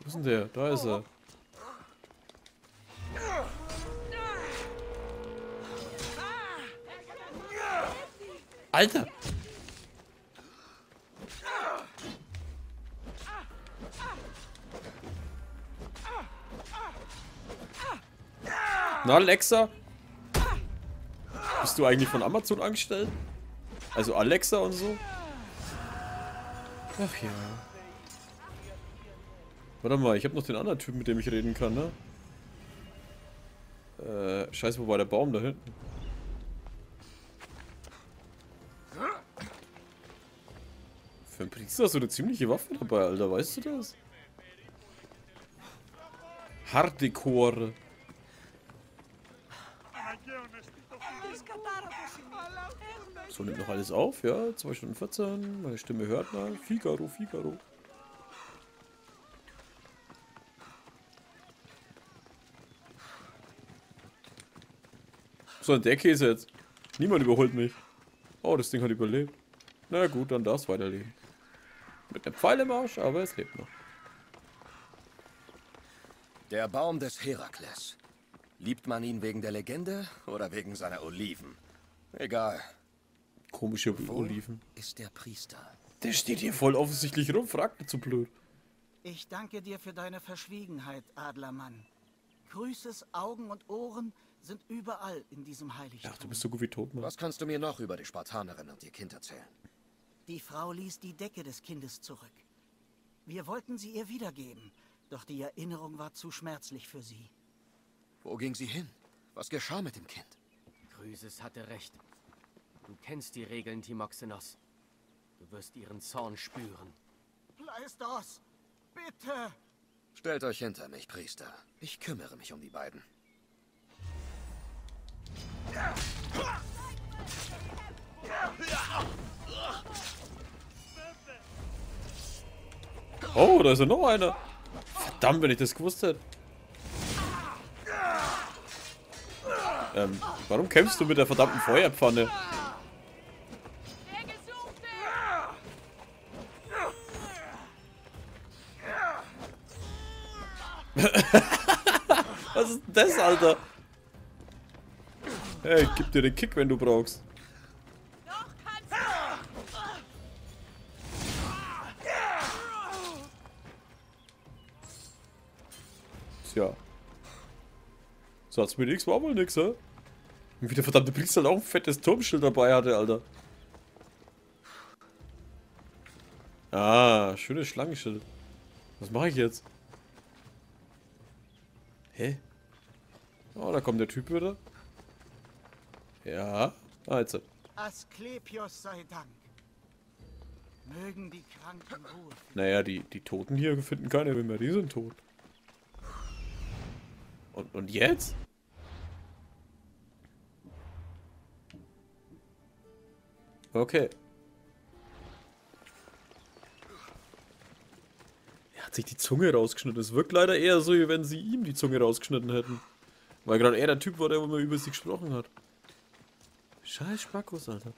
Wo ist denn der? Da ist er. Alter! Na, Alexa? Bist du eigentlich von Amazon angestellt? Also Alexa und so? Ach ja. Warte mal, ich habe noch den anderen Typen, mit dem ich reden kann, ne? Scheiße, wo war der Baum da hinten? Für einen Priester hast du eine ziemliche Waffe dabei, Alter, weißt du das? Hardcore. So, nimmt noch alles auf, ja? 2 Stunden 14, meine Stimme hört mal. Figaro, Figaro. So, der Käse jetzt. Niemand überholt mich. Oh, das Ding hat überlebt. Na gut, dann darf es weiterleben. Mit einem Pfeil im Arsch, aber es lebt noch. Der Baum des Herakles. Liebt man ihn wegen der Legende oder wegen seiner Oliven? Egal. Komische Oliven. Ist der Priester? Der steht hier voll offensichtlich rum, fragt nicht zu blöd. Ich danke dir für deine Verschwiegenheit, Adlermann. Grüßes Augen und Ohren sind überall in diesem Heiligtum. Ach, du bist so gut wie tot, Mann. Was kannst du mir noch über die Spartanerin und ihr Kind erzählen? Die Frau ließ die Decke des Kindes zurück. Wir wollten sie ihr wiedergeben, doch die Erinnerung war zu schmerzlich für sie. Wo ging sie hin? Was geschah mit dem Kind? Chryses hatte recht. Du kennst die Regeln, Timoxenos. Du wirst ihren Zorn spüren. Pleistos, bitte! Stellt euch hinter mich, Priester. Ich kümmere mich um die beiden. Oh, da ist ja noch einer. Verdammt, wenn ich das gewusst hätte. Warum kämpfst du mit der verdammten Feuerpfanne? Was ist denn das, Alter? Hey, ich geb dir den Kick, wenn du brauchst. Tja. Sag's mir nix, war wohl nix, hä? Und wie der verdammte Priester halt auch ein fettes Turmschild dabei hatte, Alter. Ah, schönes Schlangenschild. Was mache ich jetzt? Hä? Oh, da kommt der Typ wieder. Ja, also. Asklepios sei Dank. Mögen die Kranken Ruhe finden. Naja, die Toten hier finden keine mehr, die sind tot. Und jetzt? Okay. Er hat sich die Zunge rausgeschnitten. Es wirkt leider eher so, wie wenn sie ihm die Zunge rausgeschnitten hätten. Weil gerade er der Typ war, der immer über sie gesprochen hat. Scheiß Spackos, Alter.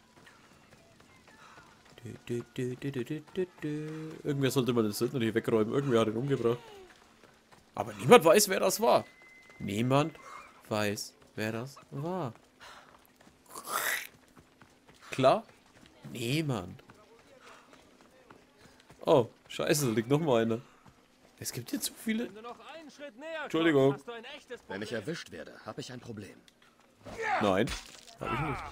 Irgendwer sollte mal den Söldner hier wegräumen. Irgendwer hat ihn umgebracht. Aber niemand weiß, wer das war. Niemand weiß, wer das war. Klar? Niemand. Oh, scheiße, da liegt noch mal einer. Es gibt hier zu viele. Entschuldigung. Wenn ich erwischt werde, habe ich ein Problem. Nein, habe ich nicht.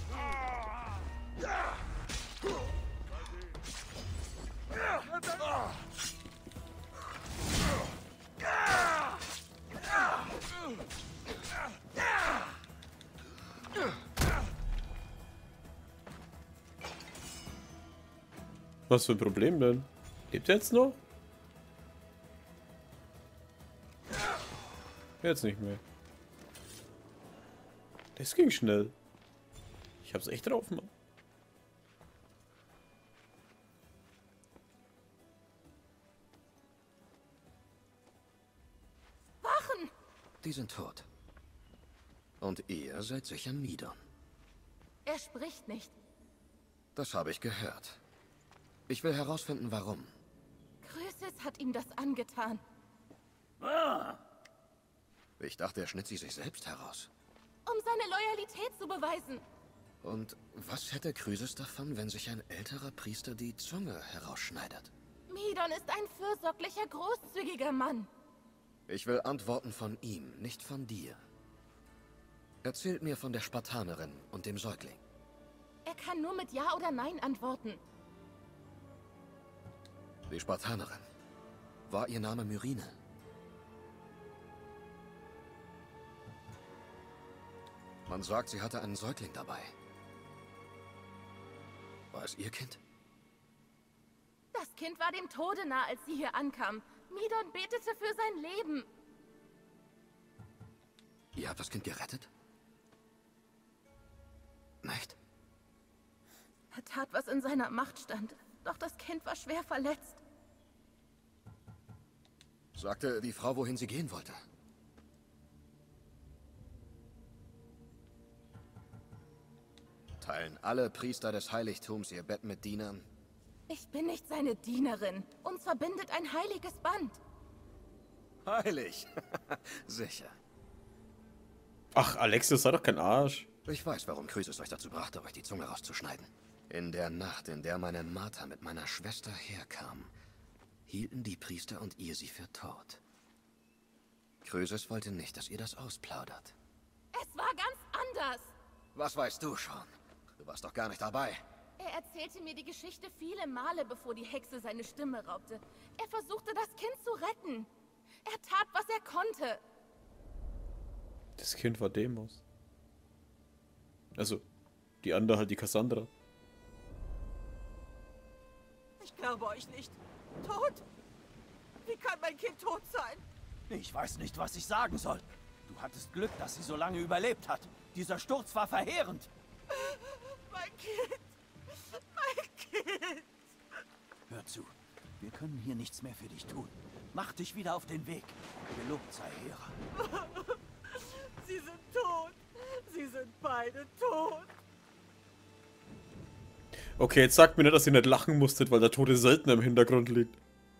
Was für ein Problem denn? Lebt er jetzt noch? Jetzt nicht mehr. Das ging schnell. Ich hab's echt drauf, Mann. Wachen! Die sind tot. Und ihr seid sicher Midon. Er spricht nicht. Das habe ich gehört. Ich will herausfinden, warum. Chrysis hat ihm das angetan. Ich dachte, er schnitt sie sich selbst heraus. Um seine Loyalität zu beweisen. Und was hätte Chrysis davon, wenn sich ein älterer Priester die Zunge herausschneidet? Midon ist ein fürsorglicher, großzügiger Mann. Ich will Antworten von ihm, nicht von dir. Erzählt mir von der Spartanerin und dem Säugling. Er kann nur mit Ja oder Nein antworten. Die Spartanerin. War ihr Name Myrine? Man sagt, sie hatte einen Säugling dabei. War es ihr Kind? Das Kind war dem Tode nah, als sie hier ankam. Midon betete für sein Leben. Ihr habt das Kind gerettet? Nicht? Er tat, was in seiner Macht stand. Doch das Kind war schwer verletzt. Sagte die Frau, wohin sie gehen wollte? Teilen alle Priester des Heiligtums ihr Bett mit Dienern? Ich bin nicht seine Dienerin. Uns verbindet ein heiliges Band. Heilig. Sicher. Ach, Alexios, sei doch kein Arsch. Ich weiß, warum Chrysis euch dazu brachte, euch die Zunge rauszuschneiden. In der Nacht, in der meine Martha mit meiner Schwester herkam, hielten die Priester und ihr sie für tot. Chrysis wollte nicht, dass ihr das ausplaudert. Es war ganz anders. Was weißt du schon? Du warst doch gar nicht dabei. Er erzählte mir die Geschichte viele Male, bevor die Hexe seine Stimme raubte. Er versuchte, das Kind zu retten. Er tat, was er konnte. Das Kind war Demos. Also, die andere halt die Cassandra. Ich glaube euch nicht. Tot? Wie kann mein Kind tot sein? Ich weiß nicht, was ich sagen soll. Du hattest Glück, dass sie so lange überlebt hat. Dieser Sturz war verheerend. Mein Kind. Mein Kind. Hör zu, wir können hier nichts mehr für dich tun. Mach dich wieder auf den Weg. Gelobt sei Hera. Sie sind tot. Sie sind beide tot. Okay, jetzt sagt mir nicht, dass ihr nicht lachen musstet, weil der tote Söldner im Hintergrund liegt.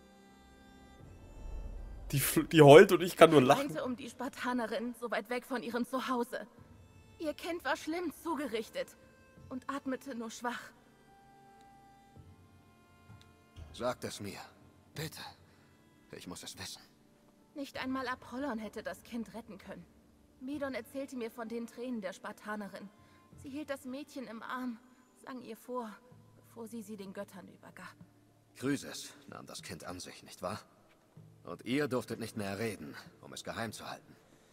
Die heult und ich kann nur Er lachen. weinte um die Spartanerin, so weit weg von ihrem Zuhause. Ihr Kind war schlimm zugerichtet und atmete nur schwach. Sagt es mir. Bitte. Ich muss es wissen. Nicht einmal Apollon hätte das Kind retten können. Midon erzählte mir von den Tränen der Spartanerin. Sie hielt das Mädchen im Arm, sang ihr vor, bevor sie den Göttern übergab. Chrysis nahm das Kind an sich, nicht wahr? Und ihr durftet nicht mehr reden, um es geheim zu halten.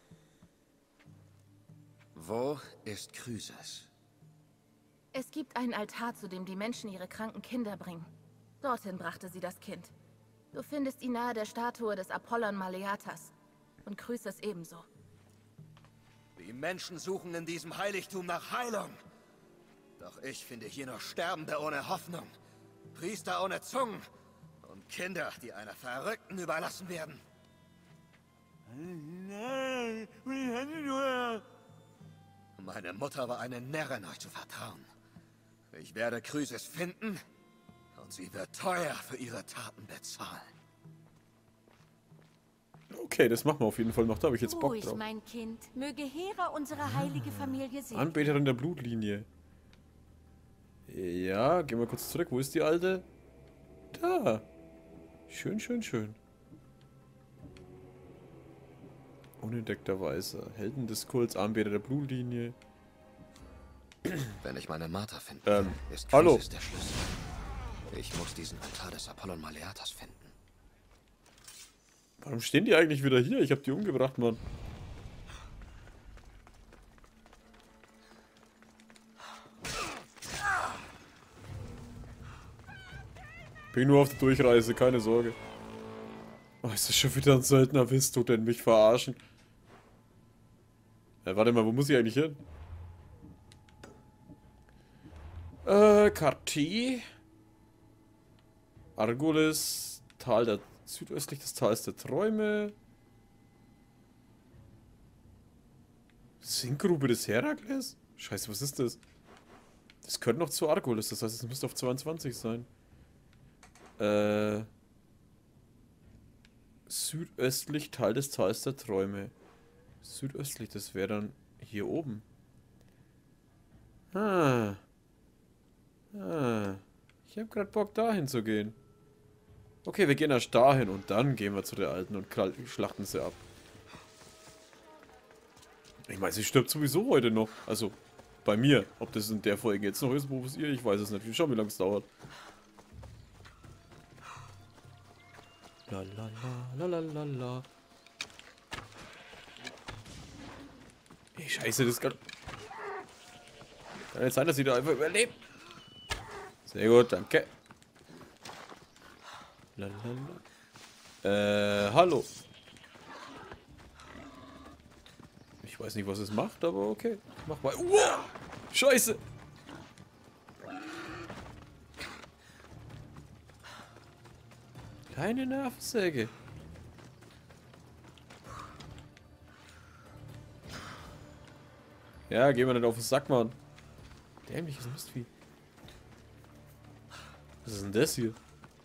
Wo ist Chrysis? Es gibt einen Altar, zu dem die Menschen ihre kranken Kinder bringen. Dorthin brachte sie das Kind. Du findest ihn nahe der Statue des Apollon Maleatas. Und Chrysis ebenso. Die Menschen suchen in diesem Heiligtum nach Heilung. Doch ich finde hier nur Sterbende ohne Hoffnung, Priester ohne Zungen und Kinder, die einer Verrückten überlassen werden. Meine Mutter war eine Närrin, euch zu vertrauen. Ich werde Chrysis finden und sie wird teuer für ihre Taten bezahlen. Okay, das machen wir auf jeden Fall noch. Da habe ich jetzt Bock Ruhig, drauf. mein Kind. Möge Hera unsere heilige Familie segnen. Anbeterin der Blutlinie. Ja, gehen wir kurz zurück. Wo ist die alte? Da. Schön, schön, schön. Unentdeckter Weißer. Helden des Kults, Anbeter der Blutlinie. Wenn ich meine Martha finde, ist hallo. Chrysis der Schlüssel. Ich muss diesen Altar des Apollon Maleatas finden. Warum stehen die eigentlich wieder hier? Ich habe die umgebracht, Mann. Bin nur auf der Durchreise, keine Sorge. Oh, ist das schon wieder ein Söldner? Willst du denn mich verarschen? Warte mal, wo muss ich eigentlich hin? Karti. Argolis, Tal der südöstlich des Tals der Träume. Sinkgrube des Herakles? Scheiße, was ist das? Das könnte noch zu Argolis, das heißt, es müsste auf 22 sein. Südöstlich Teil des Tals der Träume. Südöstlich, das wäre dann hier oben. Ah. Ah. Ich habe gerade Bock, dahin zu gehen. Okay, wir gehen erst dahin und dann gehen wir zu der Alten und schlachten sie ab. Ich meine, sie stirbt sowieso heute noch. Also, bei mir. Ob das in der Folge jetzt noch ist, wo es ihr, ich weiß es nicht. Wir schauen, wie lange es dauert. Lalalala. Ey, scheiße, das kann nicht sein, dass sie da einfach überlebt. Sehr gut, danke. Hallo. Ich weiß nicht, was es macht, aber okay. Mach mal. Scheiße. Keine Nervensäge. Ja, gehen wir nicht auf den Sack, Mann. Dämliches Mistvieh. Was ist denn das hier?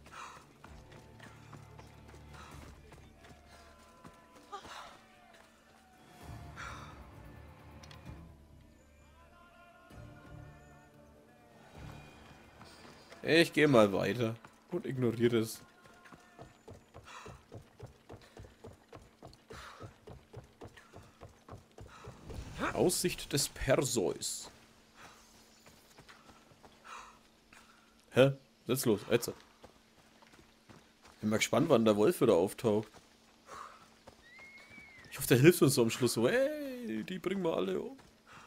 Ich gehe mal weiter und ignoriere es. Aussicht des Perseus. Hä? Was ist los? Jetzt. Bin mal gespannt, wann der Wolf wieder auftaucht. Ich hoffe, der hilft uns so am Schluss so. Hey, die bringen wir alle um.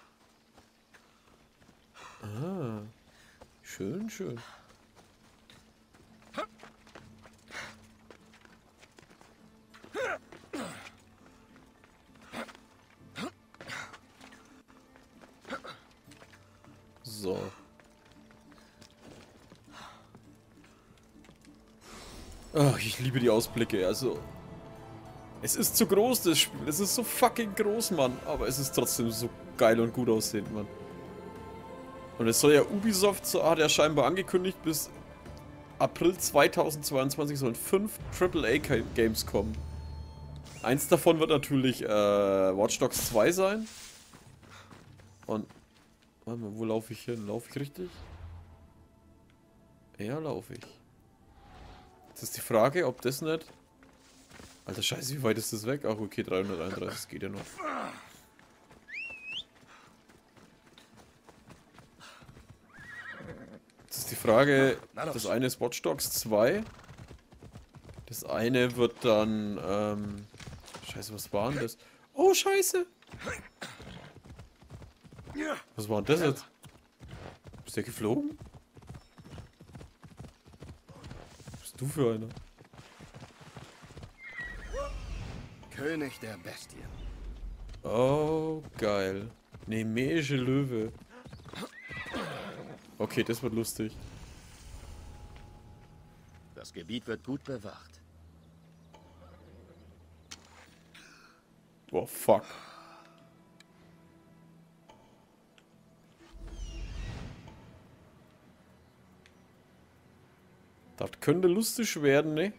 Ah. Schön, schön. So. Ach, ich liebe die Ausblicke, also. Es ist zu groß, das Spiel. Es ist so fucking groß, Mann. Aber es ist trotzdem so geil und gut aussehend, Mann. Und es soll ja Ubisoft, so hat er scheinbar angekündigt, bis April 2022 sollen 5 AAA-Games kommen. Eins davon wird natürlich Watch Dogs 2 sein. Und warte mal, wo laufe ich hin? Laufe ich richtig? Ja, laufe ich. Jetzt ist die Frage, ob das nicht... Alter Scheiße, wie weit ist das weg? Ach okay, 331, das geht ja noch. Jetzt ist die Frage, das eine ist Watch Dogs 2. Das eine wird dann, Scheiße, was war denn das? Oh, Scheiße! Was war denn das jetzt? Ist der geflogen? Was bist du für einer? König der Bestien. Oh, geil. Nemeische Löwe. Okay, das wird lustig. Das Gebiet wird gut bewacht. Oh, fuck. Das könnte lustig werden, ne?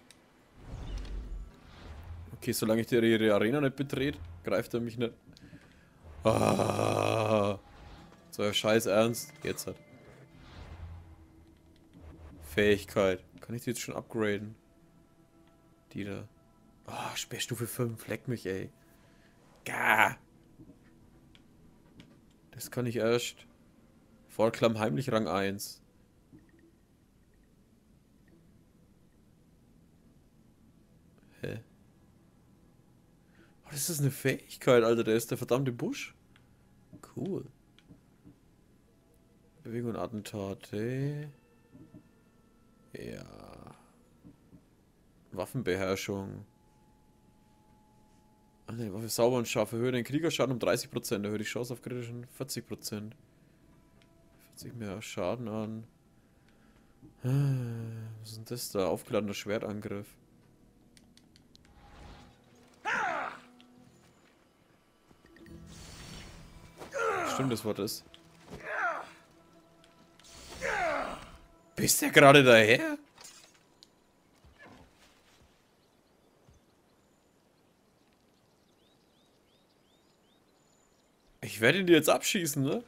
Okay, solange ich ihre Arena nicht betrete, greift er mich nicht. Ah. So, scheiß Ernst. Jetzt hat. Fähigkeit. Kann ich die jetzt schon upgraden? Die da. Ah, oh, Sperrstufe 5. Leck mich, ey. Gah. Das kann ich erst. Vorklamm heimlich Rang 1. Hä? Oh, das ist eine Fähigkeit, Alter. Der ist der verdammte Busch. Cool. Bewegung und Attentate. Ja. Waffenbeherrschung. Eine Waffe sauber und scharf. Erhöhe den Kriegerschaden um 30%. Erhöhe die Chance auf kritischen 40%. 40 mehr Schaden an. Was ist denn das da? Aufgeladener Schwertangriff. Stimmt, das war das. Bist der gerade daher? Ich werde ihn dir jetzt abschießen, ne?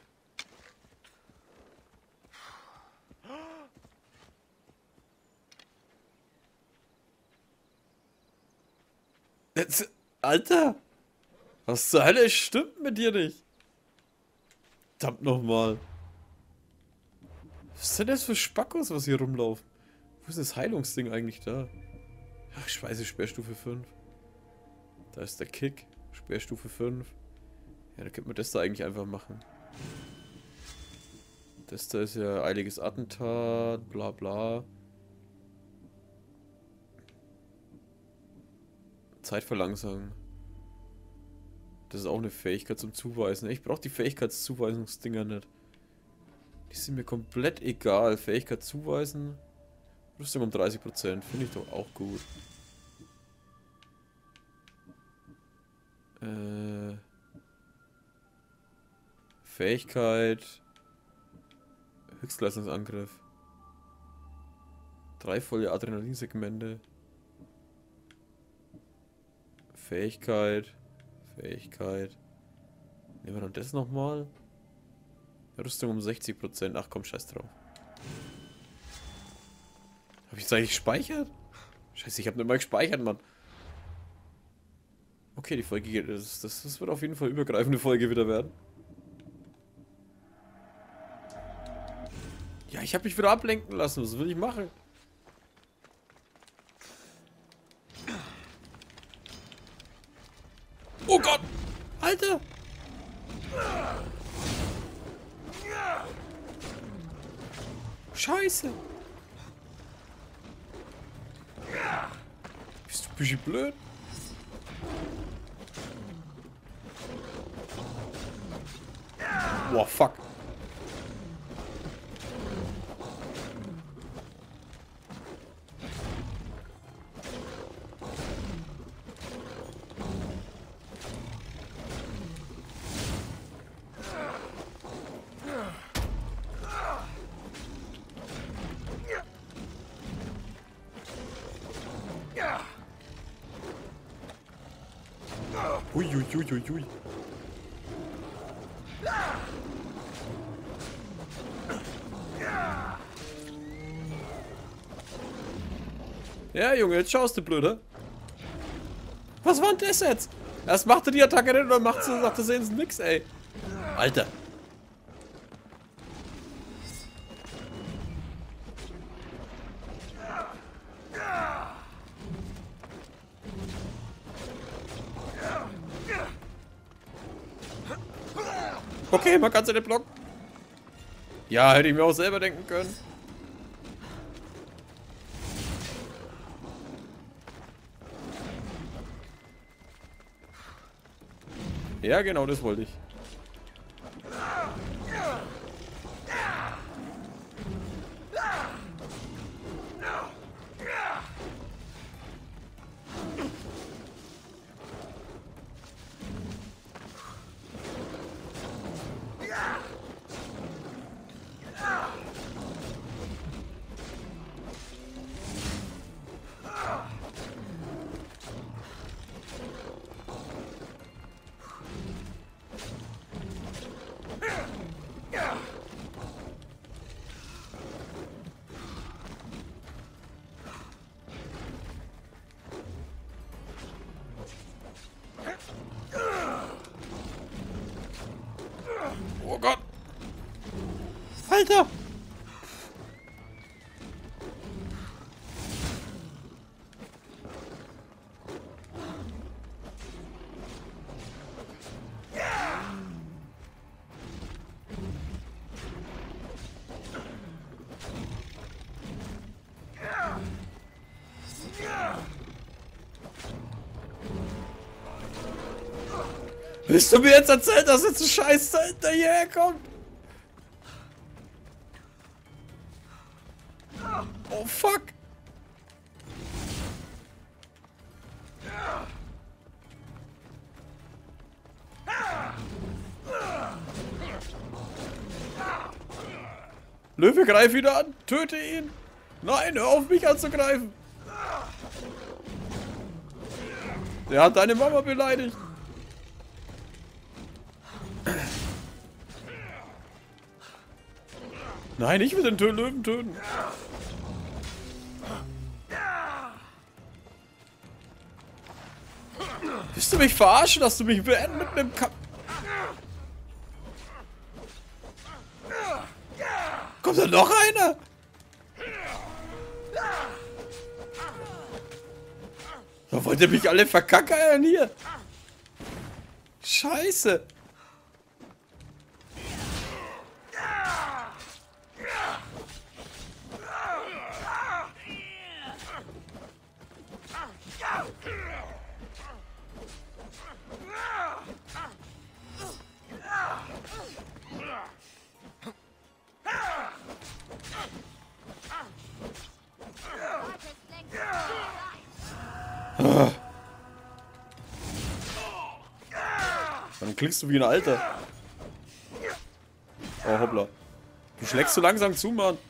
Jetzt, Alter! Was zur Hölle stimmt mit dir nicht? Verdammt nochmal. Was sind das für Spackos, was hier rumlaufen? Wo ist das Heilungsding eigentlich da? Ach, ich weiß, Sperrstufe 5. Da ist der Kick. Sperrstufe 5. Ja, da könnte man das da eigentlich einfach machen. Das da ist ja eiliges Attentat, bla bla. Zeit verlangsamen. Das ist auch eine Fähigkeit zum Zuweisen. Ich brauche die Fähigkeitszuweisungsdinger nicht. Die sind mir komplett egal. Fähigkeit zuweisen. Rüstung um 30%. Finde ich doch auch gut. Fähigkeit. Höchstleistungsangriff. 3 volle Adrenalinsegmente. Fähigkeit. Fähigkeit. Nehmen wir dann das nochmal. Rüstung um 60%. Ach komm, scheiß drauf. Habe ich jetzt eigentlich gespeichert? Scheiße, ich habe nicht mal gespeichert, Mann. Okay, die Folge geht. Das wird auf jeden Fall übergreifende Folge wieder werden. Ja, ich habe mich wieder ablenken lassen. Was will ich machen? Oh Gott! Alter! Scheiße! Bist du ein bisschen blöd? Boah, fuck. Ui. Ja, Junge, jetzt schaust du blöde. Was war denn das jetzt? Erst macht er die Attacke nicht und dann macht sie, sagt er sehen nix, ey. Alter. Okay, man kann sie nicht blocken. Ja, hätte ich mir auch selber denken können. Ja, genau, das wollte ich. Oh Gott! Alter! Willst du mir jetzt erzählen, dass jetzt ein Scheiß da hinterher kommt? Oh fuck! Löwe, greif wieder an! Töte ihn! Nein, hör auf mich anzugreifen! Der hat deine Mama beleidigt! Nein, ich will den Löwen töten. Willst du mich verarschen, dass du mich mit einem Kampf... Kommt da noch einer? Da wollt ihr mich alle verkackern hier? Scheiße. Dann klingst du wie ein Alter. Oh, hoppla. Du schlägst so langsam zu, Mann.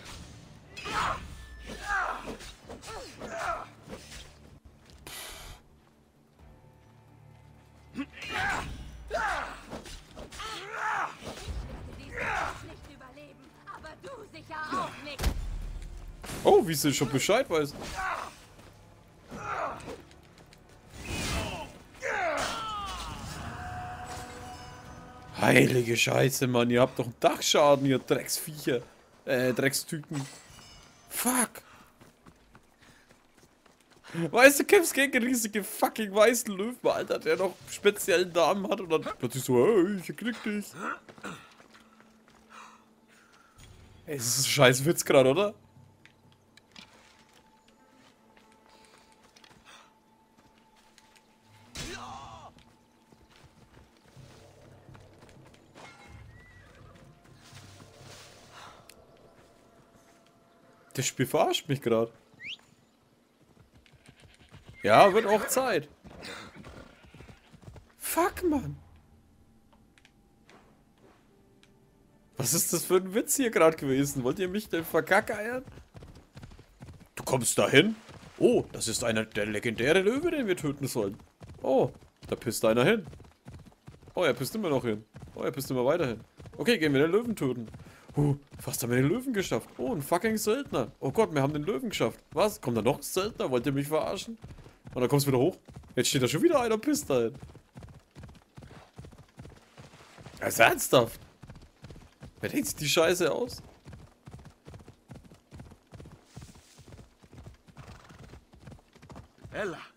Oh, wie sie schon Bescheid weiß. Heilige Scheiße, Mann. Ihr habt doch einen Dachschaden, ihr Drecksviecher. Dreckstypen. Fuck. Weißt du, kämpfst gegen riesige fucking weißen Löwen, Alter, der noch speziellen Namen hat und dann plötzlich so, hey, ich krieg dich. Ey, das ist ein scheiß Witz gerade, oder? Das Spiel verarscht mich gerade. Ja, wird auch Zeit. Fuck, Mann. Was ist das für ein Witz hier gerade gewesen? Wollt ihr mich denn verkackeiern? Du kommst dahin? Oh, das ist einer der legendäre Löwe, den wir töten sollen. Oh, da pisst einer hin. Oh, er pisst immer noch hin. Oh, er pisst immer weiter hin. Okay, gehen wir den Löwen töten. Fast haben wir den Löwen geschafft. Oh, ein fucking Söldner. Oh Gott, wir haben den Löwen geschafft. Was? Kommt da noch ein Söldner? Wollt ihr mich verarschen? Und dann kommst du wieder hoch. Jetzt steht da schon wieder einer und pisst da hin. Also ernsthaft? Wer denkt sich die Scheiße aus? Ella!